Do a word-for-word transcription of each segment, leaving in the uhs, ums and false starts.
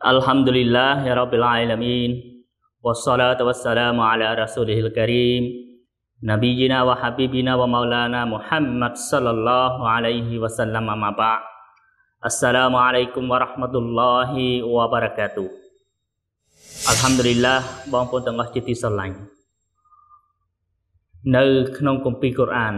Alhamdulillah ya Rabbil Alamin. Wassalatu wassalamu ala rasulihil karim Nabiyyina wa habibina wa maulana Muhammad sallallahu alaihi wasallam amma ba'd. Assalamualaikum warahmatullahi wabarakatuh. Alhamdulillah បងប្អូនទាំងអស់ជាទីស្រឡាញ់នៅក្នុងគម្ពីរកូរ៉ាន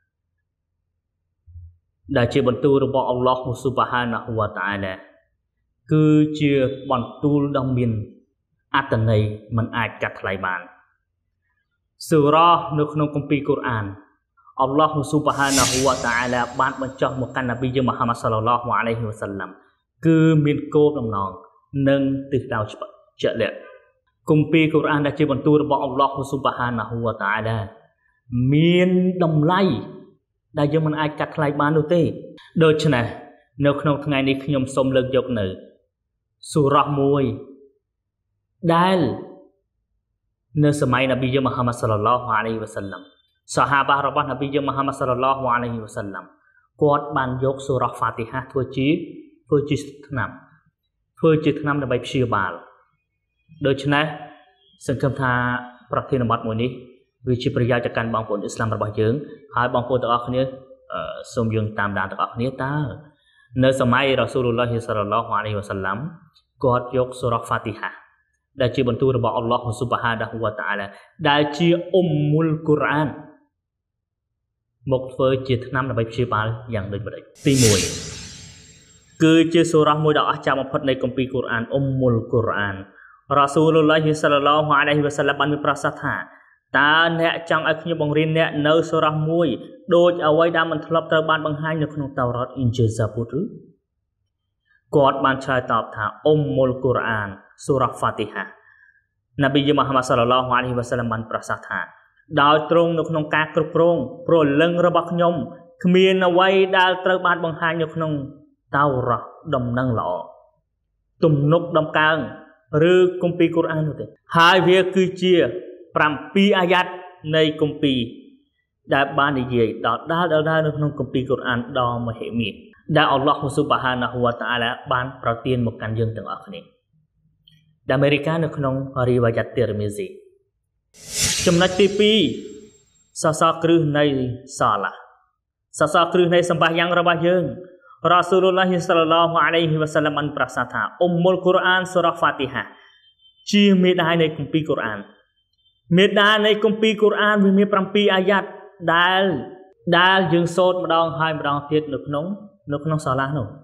ដែលជាបន្ទូលរបស់អល់ឡោះស៊ុបហានាហ៊ូវតាអាឡាគឺជាបន្ទូលដ៏មានអត្ថន័យមិនអាចកាត់ថ្លៃបានសូរ៉ានៅក្នុងគម្ពីរកូរ៉ានអល់ឡោះស៊ុបហានាហ៊ូវតាអាឡាបានបញ្ចុះមកកាន់នប៊ីយើងមូហាម៉ាត់សល្លឡោះអាឡៃហ៊ីវ៉ាសាឡាំគឺមានគោលបំណងនិងទិសដៅច្បាស់ជាក់លាក់គម្ពីរកូរ៉ានដែលជាបន្ទូលរបស់អល់ឡោះស៊ុបហានាហ៊ូវតាអាឡាមានតម្លៃដែលយើងមិនអាចកាត់ថ្លៃបាននោះទេដូច្នេះនៅក្នុងថ្ងៃនេះខ្ញុំសូមលើកយកនៅសូរ៉ាមួយដែលនៅសម័យនប៊ីយើងមូហាម៉ាត់សល្លឡោះអាឡៃហ៊ីវ៉ាសាឡាំសាហាបារបស់នប៊ីយើងមូហាម៉ាត់សល្លឡោះអាឡៃហ៊ីវ៉ាសាឡាំគាត់បានយកសូរ៉ាហ្វាទីហាធ្វើជាធ្វើជាថ្នាំធ្វើជាថ្នាំដើម្បីព្យាបាលដូច្នេះសង្ឃឹមថាប្រធានបទមួយនេះវាជាប្រយោជន៍ទៅកាន់បងប្អូនអ៊ីស្លាមរបស់យើងហើយបងប្អូនទាំងអស់គ្នាសូមយើងតាមដានទាំងអស់គ្នាតើនៅសម័យរ៉ាស៊ូលុលឡាហ៊ីសល្លឡោះអាឡៃហ៊ីវ៉ាសាឡាំគាត់យកសូរ៉ាហ្វាទីហាដែលជាបន្ទូលរបស់អល់ឡោះស៊ុបហានាហ៊ូវតាអាឡាដែលជាអ៊ុំមុលកូរ៉ានមកធ្វើជាថ្នាំដើម្បីព្យាបាលយ៉ាងដូចម្តេចទីមួយគឺជាសូរ៉ាមួយដ៏អស្ចារ្យបំផុតនៃគម្ពីរកូរ៉ានអ៊ុំមុលកូរ៉ានរ៉ាស៊ូលុលឡាហ៊ីសល្លឡោះអាឡៃហ៊ីវ៉ាសាឡាំបានមានប្រសាសន៍ថាតើអ្នកចង់ឲ្យខ្ញុំបង្រៀនអ្នកនៅសូរ៉ាមួយដូចអ្វីដែលមិនធ្លាប់ត្រូវបានបង្ហាញនៅក្នុងតោរ៉ាតអ៊ីនជីលហ្សាប៊ូតឬគាត់បានឆ្លើយតបថាអ៊ុំមុលកូរ៉ានសូរ៉ាហ្វាទីហានប៊ីយើងមូហាម៉ាត់សល្លឡោះអាឡៃហ៊ីវ៉ាសាឡាំបានប្រសាសន៍ថាដោយត្រង់នៅក្នុងការគ្រប់គ្រងព្រលឹងរបស់ខ្ញុំគ្មានអ្វីដែលត្រូវបានបង្ហាញនៅក្នុងតោរ៉ាដំណឹងល្អទំនុកដំកើងឬគម្ពីរកូរ៉ាននោះទេហើយវាគឺជាប្រាំពីរអាយ៉ាត់នៃគម្ពីរដែលបាននិយាយដល់ដល់ដល់នៅក្នុងគម្ពីរកូរ៉ានដ៏មហិមាដែលអល់ឡោះស៊ុបហានាហ៊ូវតាអាឡាបានប្រទានមកកាន់យើងទាំងអស់គ្នាដែលអាមេរិកនៅក្នុងរីវ៉ាយ៉ាត់ទីរមីស៊ីចំណុចទីពីរសសរគ្រឹះនៃសាឡាសសរគ្រឹះនៃសម្បាយ៉ាងរបស់យើងរ៉ាស៊ូលុលឡាហ៊ីសល្លឡោះអាឡៃហ៊ីវ៉ាសាឡាំបានប្រសាសន៍ថាអ៊ុំមុលកូរ៉ានសូរ៉ាហ្វាទីហាជាមេដាយនៃគម្ពីរកូរ៉ានមេដានៃគម្ពីរកូរ៉ានវាមានប្រាំពីរអាយ៉ាត់ដែលដែលយើងសូត្រម្ដងហើយម្ដងទៀតនៅក្នុងនៅក្នុងសាឡានោះ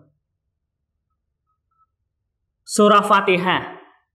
សូរ៉ាហ្វាទីហា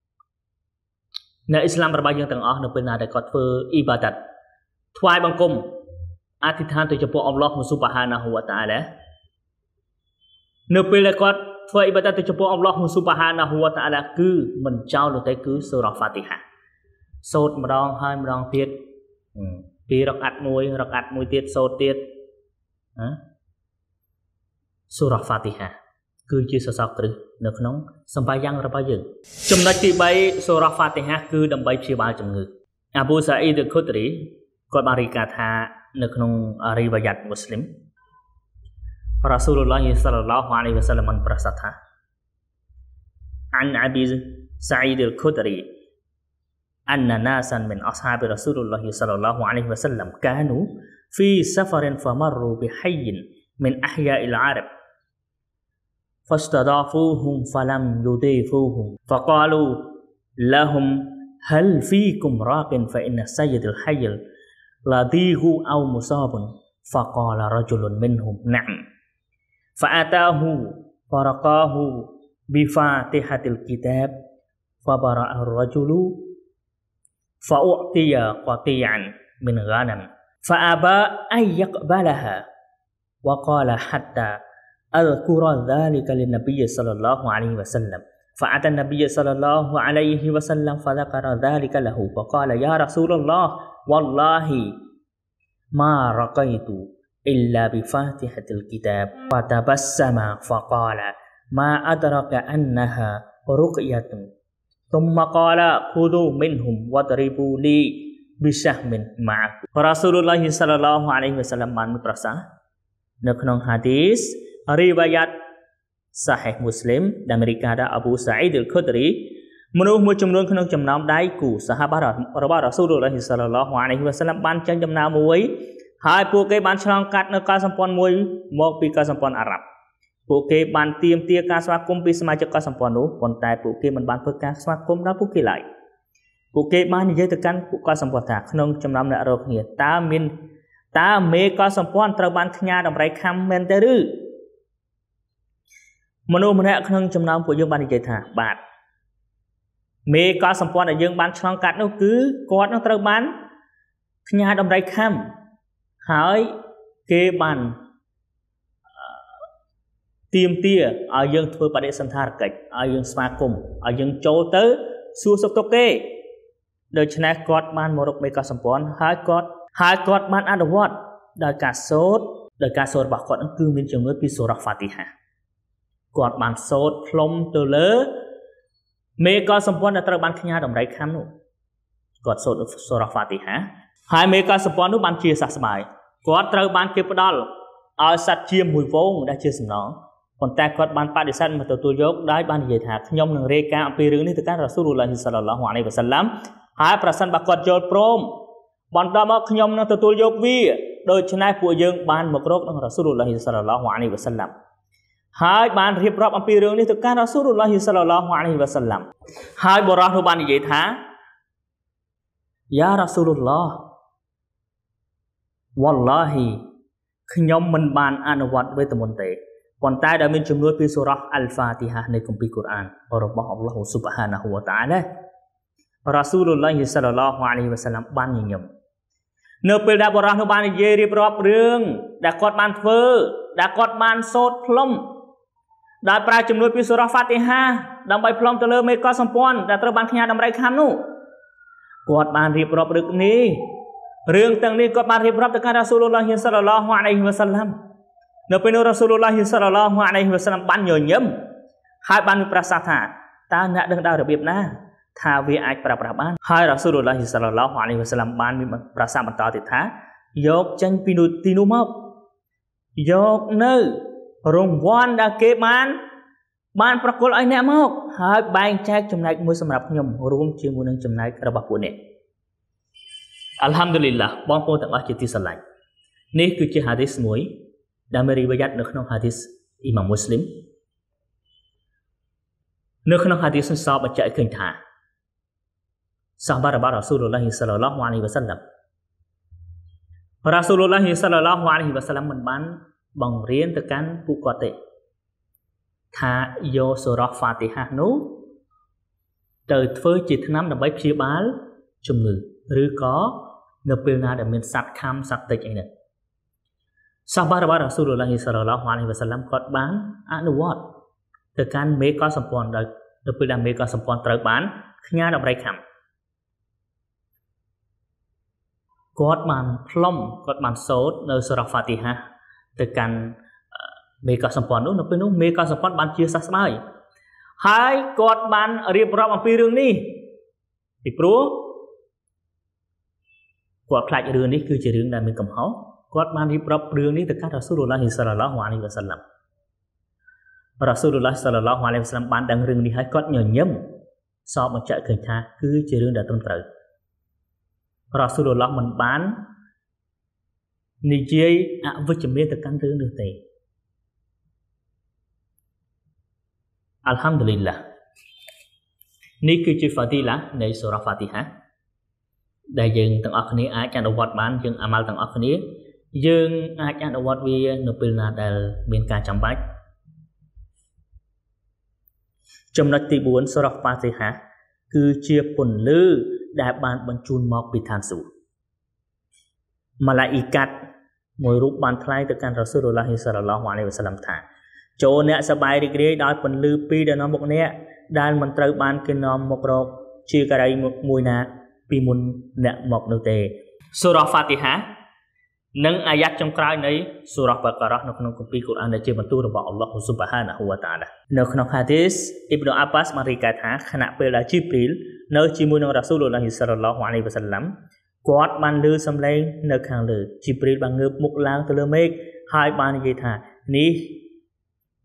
នៅអ៊ីស្លាមរបស់យើងទាំងអស់នៅពេលណាដែលគាត់ធ្វើអ៊ីបាដាតថ្វាយបង្គំអធិដ្ឋានទៅចំពោះអល់ឡោះស៊ុបហានាហ៊ូវតាអាឡានៅពេលដែលគាត់ធ្វើអ៊ីបាដាតទៅចំពោះអល់ឡោះស៊ុបហានាហ៊ូវតាអាឡាគឺមិនចោលនោះទេគឺសូរ៉ាហ្វាទីហាសូត្រម្ដងហើយម្ដងទៀតពីរកអាត់មួយរកអាត់មួយទៀតសូត្រទៀតណាសូរ៉ាហ្វាទីហាគឺជាសសរគ្រឹះនៅក្នុងសម្បាយ៉ាងរបស់យើងចំណុចទីបីសូរ៉ាហ្វាទីហាគឺដើម្បីព្យាបាលជំងឺអាប៊ូសាអ៊ីដ ខូទ្រីគាត់បានរាយការណ៍ថានៅក្នុងរីវ៉ាយ៉ាត់មូស្លីមរ៉ាស៊ូលុលឡាហ៊ីសល្លឡោះអាឡៃហ៊ីវ៉ាសាឡាំបានប្រសាសន៍ថាអានអាប៊ីសាអ៊ីដ ខូទ្រី أن ناسا من أصحاب رسول الله صلى الله عليه وسلم كانوا في سفر فمروا بحي من أحياء العرب فاستضافوهم فلم يضيفوهم فقالوا لهم هل فيكم راق فإن سيد الحي لديه أو مصاب فقال رجل منهم نعم فأتاه فرقاه بفاتحة الكتاب فبرأ الرجل فأعطي قطيعا من غنم فأبى أن يقبلها وقال حتى أذكر ذلك للنبي صلى الله عليه وسلم فأتى النبي صلى الله عليه وسلم فذكر ذلك له فقال يا رسول الله والله ما رقيت إلا بفاتحة الكتاب فتبسم فقال ما أدرك أنها رقية ثم قال خذوا منهم واضربوا لي بسهم معكم រ៉ាស៊ូលុលឡាហ៊ីសល្លឡោះអាឡៃហ៊ីវ៉ាសាឡាំបានប្រសាសន៍នៅក្នុងហាឌីសរីវ៉ាយ៉ាត់ Sahih Muslim ដែលមានរាយការណ៍ថា Abu Sa'id al-Khudri មនុស្សមួយចំនួនក្នុងចំណោមដៃគូសាហាបរបស់រ៉ាស៊ូលុលឡាហ៊ីសល្លឡោះអាឡៃហ៊ីវ៉ាសល្លាមបានចេញដំណើរមួយហើយពួកគេបានឆ្លងកាត់នៅកោះសម្ព័ន្ធមួយមកពីកោះសម្ព័ន្ធអារ៉ាប់ពួកគេបានទាមទារការស្វាគមន៍ពីសមាជិកកោះសម្ព័ន្ធនោះប៉ុន្តែពួកគេមិនបានធ្វើការស្វាគមន៍ដល់ពួកគេឡើយពួកគេបាននិយាយទៅកាន់ពួកកោះសម្ព័ន្ធថាក្នុងចំណោមអ្នករកគ្នាតើមានតើមេកោះសម្ព័ន្ធត្រូវបានខ្ញាដំរីខំមែនទេឬមនុស្សម្នាក់ក្នុងចំណោមពួកយើងបាននិយាយថាបាទមេកោះសម្ព័ន្ធដែលយើងបានឆ្លងកាត់នោះគឺគាត់នឹងត្រូវបានខ្ញាដំរីខំហើយគេបានទាមទារឲ្យយើងធ្វើបដិសណ្ឋារកិច្ចឲ្យយើងស្វាគមន៍ឲ្យយើងចូលទៅសួរសុខទុក្ខគេដូច្នេះគាត់បានមករកមេកោះសម្ព័ន្ធហើយគាត់ហើយគាត់បានអនុវត្តដោយការសូត្រដោយការសូត្ររបស់គាត់គឺមានជំនួយពីសូរ៉ាហ្វាទីហាគាត់បានសូត្រផ្លុំទៅលើមេកោះសម្ព័ន្ធដែលត្រូវបានខ្ញាដំរីខំនោះគាត់សូត្រសូរ៉ាហ្វាទីហាហើយមេកោះសម្ព័ន្ធនោះបានជាសះស្បើយគាត់ត្រូវបានគេផ្ដាល់ឲ្យសត្វជាមួយវងដែលជាសំណងប៉ុន្តែគាត់បានបដិសេធមកទទួលយកដោយបាននិយាយថាខ្ញុំនឹងរាយការណ៍អំពីរឿងនេះទៅកាន់រ៉ាស៊ូលុលឡាហ៊ីសល្លឡោះអាឡៃហ៊ីវ៉ាសល្លាមហើយប្រសិនបើគាត់យល់ព្រមបន្តមកខ្ញុំនឹងទទួលយកវាដូច្នេះពួកយើងបានមករកនឹងរ៉ាស៊ូលុលឡាហ៊ីសល្លឡោះអាឡៃហ៊ីវ៉ាសល្លាមហើយបានរៀបរាប់អំពីរឿងនេះទៅកាន់រ៉ាស៊ូលុលឡាហ៊ីសល្លឡោះអាឡៃហ៊ីវ៉ាសល្លាមហើយបុរសនោះបាននិយាយថាយ៉ារ៉ាស៊ូលុលឡោះវ៉ាល់ឡាហ៊ីខ្ញុំមិនបានអនុវត្តវេទមន្តទេប៉ុន្តែដែលមានជំនួយពីសូរ៉ាអល់ហ្វាទីហានៃគម្ពីរកូរ៉ានរបស់អល់ឡោះស៊ុបហានាហ៊ូវតាអាឡារ៉ាស៊ូលុលឡាហ៊ីសល្លឡោះអាឡៃហ៊ីវ៉ាសល្លាមបានញញឹមនៅពេលដែលបុរសនោះបាននិយាយរៀបរាប់រឿងដែលគាត់បានធ្វើដែលគាត់បានសូត្រផ្លុំដែលប្រើជំនួយពីសូរ៉ាហ្វាទីហាដើម្បីផ្លុំទៅលើមេកោះសម្ព័ន្ធដែលត្រូវបានខ្ញាដំរីខំនោះគាត់បានរៀបរាប់រឿងនេះរឿងទាំងនេះគាត់បានរៀបរាប់ទៅកាន់រ៉ាស៊ូលុលឡាហ៊ីសល្លឡោះអាឡៃហ៊ីវ៉ាសល្លាមនៅពេលនោះរ៉ាស៊ូលុលឡាហ៊ីសល្លឡោះអាឡៃហ៊ីវ៉ាសល្លាមបានញញឹមហើយបានប្រសាសន៍ថាតើអ្នកដឹងដល់របៀបណាថាវាអាចប្រើប្រាស់បានហើយរ៉ាស៊ូលុលឡាហ៊ីសល្លឡោះអាឡៃហ៊ីវ៉ាសល្លាមបានមានប្រសាសន៍បន្តទៀតថាយកចេញពីទីនោះមកយកនៅរង្វាន់ដែលគេបានបានប្រគល់ឲ្យអ្នកមកហើយបែងចែកចំណែកមួយសម្រាប់ខ្ញុំរួមជាមួយនឹងចំណែករបស់ពួកអ្នកអាល់ហាំឌុលីឡាបងប្អូនទាំងអស់ជាទីស្រឡាញ់នេះគឺជាហាឌីសមួយដែលមានរីវ៉ាយ៉ាត់នៅក្នុងហាឌីសអ៊ីម៉ាមមូស្លីមនៅក្នុងហាឌីសនេះសបបញ្ជាក់ឃើញថាសាហាបរបស់រ៉ាស៊ូលុលឡាហ៊ីសល្លឡោះអាឡៃហ៊ីវ៉ាសល្លាមរ៉ាស៊ូលុលឡាហ៊ីសល្លឡោះអាឡៃហ៊ីវ៉ាសល្លាមមិនបានបង្រៀនទៅកាន់ពួកគាត់ទេថាយកសូរ៉ាហ្វាទីហានោះទៅធ្វើជាថ្នាំដើម្បីព្យាបាលជំងឺឬក៏នៅពេលណាដែលមានសត្វខំសត្វតិចអីហ្នឹងសាហាបរបស់រ៉ាស៊ូលុលឡាហ៊ីសល្លឡោះអាឡៃហ៊ីវ៉ាសល្លាមគាត់បានអនុវត្តទៅកាន់មេកោះសម្ព័ន្ធដោយនៅពេលដែលមេកោះសម្ព័ន្ធត្រូវបានខ្ញាដំរីខំគាត់បានផ្លុំគាត់បានសូត្រនៅសូរ៉ាហ្វាទីហាទៅកាន់មេកោះសម្ព័ន្ធនោះនៅពេលនោះមេកោះសម្ព័ន្ធបានជាសះស្បើយហើយគាត់បានរៀបរាប់អំពីរឿងនេះពីព្រោះគាត់ខ្លាចរឿងនេះគឺជារឿងដែលមានកំហុសគាត់បានរៀបរាប់រឿងនេះទៅកាន់រ៉ាស៊ូលុលឡាហ៊ីសល្លឡោះអាឡៃហ៊ីវ៉ាសល្លាមរ៉ាស៊ូលុលឡាហ៊ីសល្លឡោះអាឡៃហ៊ីវ៉ាសល្លាមបានដឹងរឿងនេះហើយគាត់ញញឹមសបបញ្ជាក់ឃើញថាគឺជារឿងដែលត្រឹមត្រូវរ៉ាស៊ូលុលឡាហ៊មិនបាននិយាយអវិជ្ជមានទៅកាន់រឿងនេះទេអាល់ហាំឌុលីឡានេះគឺជាហ្វាទីឡានៃសូរ៉ាហ្វាទីហាដែលយើងទាំងអស់គ្នាអាចអនុវត្តបានយើងអាម៉ាល់ទាំងអស់គ្នាយើងអាចអនុវត្តវានៅពេលណាដែលមានការចាំបាច់ចំណុចទីបួនសូរ៉ាហ្វាទីហាគឺជាពន្លឺដែលបានបញ្ជូនមកពីឋានសួគ៌ម៉ាឡាអ៊ីកាត់មួយរូបបានថ្លែងទៅកាន់រ៉ាស៊ូលុលឡាហ៊ីសល្លឡោះអាឡៃហ៊ីវ៉ាសល្លាមថាចូលអ្នកសប្បាយរីករាយដោយពន្លឺពីរដែលនាំមុខអ្នកដែលមិនត្រូវបានគេនាំមករកជាការីមួយណាពីមុនអ្នកមកនោះទេសូរ៉ាហ្វាទីហានិងអាយ៉ាត់ចុងក្រោយនៃសូរ៉ាបាការ៉ានៅក្នុងគម្ពីរកូរ៉ានដែលជាបន្ទូលរបស់អល់ឡោះស៊ុបហានាហ៊ូវតាអាឡានៅក្នុងហាឌីសអ៊ីប្នូអាបាសបានរាយការណ៍ថាខណៈពេលដែលជីព្រីលនៅជាមួយនឹងរ៉ាស៊ូលុលឡាហ៊ីសល្លឡោះអាឡៃហ៊ីវ៉ាសល្លាមគាត់បានឮសំឡេងនៅខាងលើជីព្រីលបានងើបមុខឡើងទៅលើមេឃហើយបាននិយាយថានេះ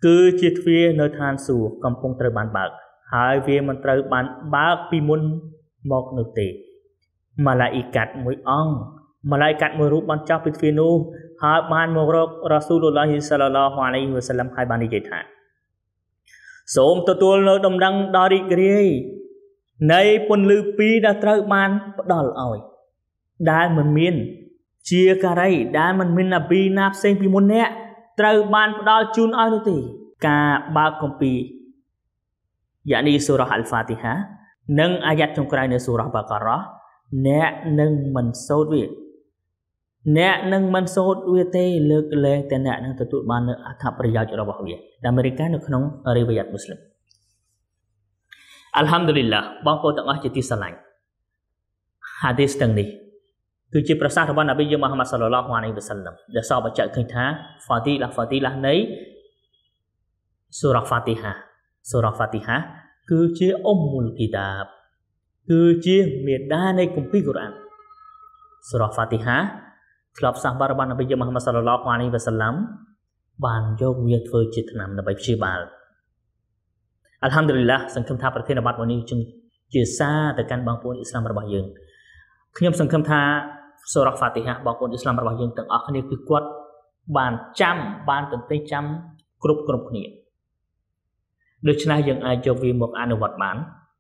គឺជាទ្វារនៅឋានសួគ៌កំពុងត្រូវបានបើកហើយវាមិនត្រូវបានបើកពីមុនមកនោះទេម៉ាឡាអ៊ីកាត់មួយអង្គម៉ាឡាអ៊ីកាត់មួយរូបបានចោះពីទ្វារនោះហើយបានមករករ៉ាស៊ូលុលឡាហ៊ីសល្លឡោះអាឡៃហ៊ីវ៉ាសល្លាមហើយបាននិយាយថាសូមទទួលនៅដំណឹងដ៏រីករាយនៃពន្លឺពីរដែលត្រូវបានផ្ដល់ឲ្យដែលមិនមានជាការីដែលមិនមាននប៊ីណាផ្សេងពីមុនអ្នកត្រូវបានផ្ដល់ជូនឲ្យនោះទេការបើកគម្ពីរយ៉ានីសូរ៉ាអល់ហ្វាទីហានិងអាយ៉ាត់ចុងក្រោយនៃសូរ៉ាបាការ៉ាអ្នកនឹងមិនសូត្រវាអ្នកនឹងមិនសូត្រវាទេលើកលែងតែអ្នកនឹងទទួលបាននូវអត្ថប្រយោជន៍របស់វាដែលអាមេរិកនៅក្នុងរីវ៉ាយ៉ាត់មូស្លីមអាល់ហាំឌុលីឡាបងប្អូនទាំងអស់ជាទីស្រឡាញ់ហាឌីសទាំងនេះគឺជាប្រសាសន៍របស់នប៊ីយើងមូហាម៉ាត់សល្លឡោះអាឡៃហ៊ីវ៉ាសល្លាមដែលសបបញ្ជាក់ឃើញថាហ្វាទីឡាហ្វាទីឡានៃសូរ៉ាហ្វាទីហាសូរ៉ាហ្វាទីហាគឺជាអ៊ុំមុលគីតាបគឺជាមេដានៃគម្ពីរកូរ៉ានសូរ៉ាហ្វាទីហាធ្លាប់សាសរបស់នប៊ីយើងមូហាម៉ាត់សល្លឡោះអាឡៃហ៊ីវ៉ាសល្លាមបានយកវាធ្វើជាថ្នាំដើម្បីព្យាបាលអាល់ហាំឌុលីឡាសង្ឃឹមថាប្រធានបទមួយនេះជាសារទៅកាន់បងប្អូនអ៊ីស្លាមរបស់យើងខ្ញុំសង្ឃឹមថាសូរ៉ាហ្វាទីហាបងប្អូនអ៊ីស្លាមរបស់យើងទាំងអស់គ្នាគឺគាត់បានចាំបានទន្ទេញចាំគ្រប់គ្រប់គ្នាដូច្នេះយើងអាចយកវាមកអនុវត្តបាន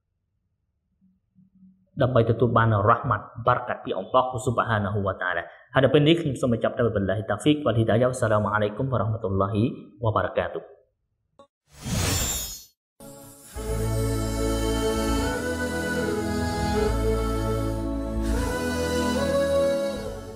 ដើម្បីទទួលបានរ៉ាហ្មាត់បារកាត់ពីអល់ឡោះស៊ុបហានាហ៊ូវតាអាឡាហើយដល់ពេលនេះខ្ញុំសូមបញ្ចប់ទៅបិលឡាហ៊ីតាហ្វីកវ៉ាលហ៊ីដាយ៉ាវ៉ាសសាឡាមអាឡៃគុំវ៉ារ៉ាហ្មាតុលឡាហ៊ីវ៉ាបារកាតុ